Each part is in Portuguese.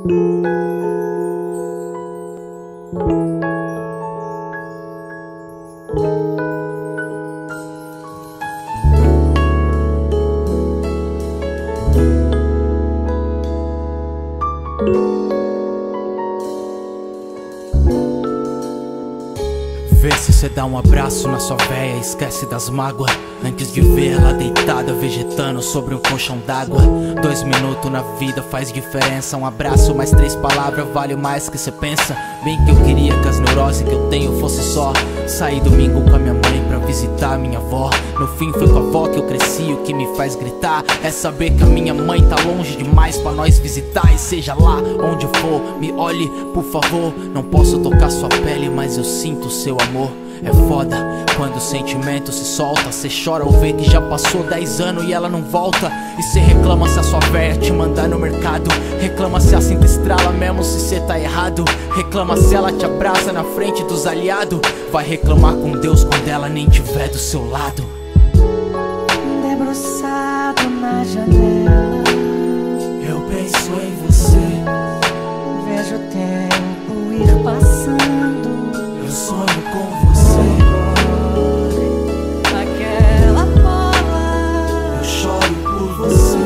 Vê se cê dá um abraço na sua véia, esquece das mágoas, antes de ver ela deitada, vegetando sobre um colchão d'água. 2 minutos na vida faz diferença, um abraço mais 3 palavras vale mais que cê pensa. Bem que eu queria que as neuroses que eu tenho fosse só sair domingo com a minha mãe pra visitar minha avó. No fim foi com a avó que eu cresci, o que me faz gritar é saber que a minha mãe tá longe demais pra nós visitar. E seja lá onde for, me olhe por favor. Não posso tocar sua pele, mas eu sinto seu amor. É foda quando o sentimento se solta. Cê chora ao ver que já passou 10 anos e ela não volta. E cê reclama se a sua véia te mandar no mercado. Reclama se a cinta estrala mesmo se cê tá errado. Reclama se ela te abraça na frente dos aliados. Vai reclamar com Deus quando ela nem tiver do seu lado. Debruçado na janela, eu penso em você. vejo o tempo ir passando. Eu sonho com você. Naquela bola, eu choro por você.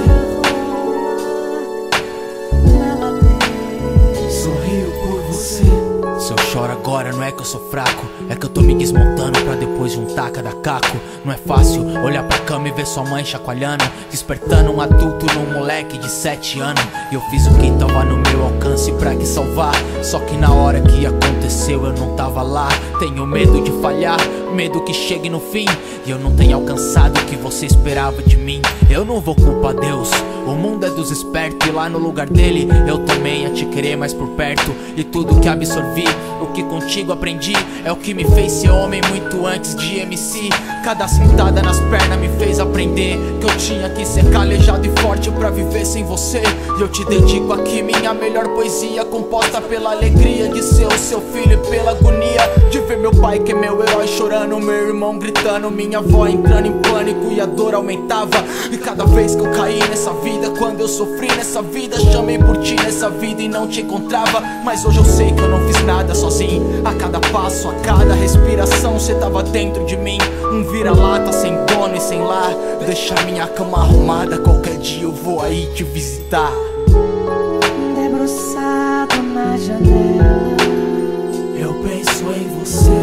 ela deixa. Sorrio por você. Se eu choro agora não é que eu sou fraco, é que eu tô me desmontando pra depois juntar cada caco. Não é fácil olhar pra cama e ver sua mãe chacoalhando, despertando um adulto num moleque de 7 anos. E eu fiz o que tava no meu alcance pra que salvar, só que na hora que aconteceu eu não tava lá. Tenho medo de falhar, medo que chegue no fim e eu não tenha alcançado o que você esperava de mim. Eu não vou culpar Deus, o mundo é dos espertos e lá no lugar dele eu também ia te querer mais por perto. E tudo que absorvi, o que contigo aprendi, é o que me fez ser homem muito antes de MC. Cada cintada nas pernas me fez aprender que eu tinha que ser calejado e forte pra viver sem você. E eu te dedico aqui minha melhor poesia, composta pela alegria de ser o seu filho e pela agonia de ver meu pai que é meu herói chorando, meu irmão gritando, minha avó entrando em pânico e a dor aumentava. E cada vez que eu caí nessa vida, quando eu sofri nessa vida, chamei por ti nessa vida e não te encontrava. Mas hoje eu sei que eu não fiz nada sozinho. A cada passo, a cada respiração, cê tava dentro de mim. Um vira-lata sem dono e sem lar. Deixa minha cama arrumada, qualquer dia eu vou aí te visitar. Debruçado na janela, eu penso em você.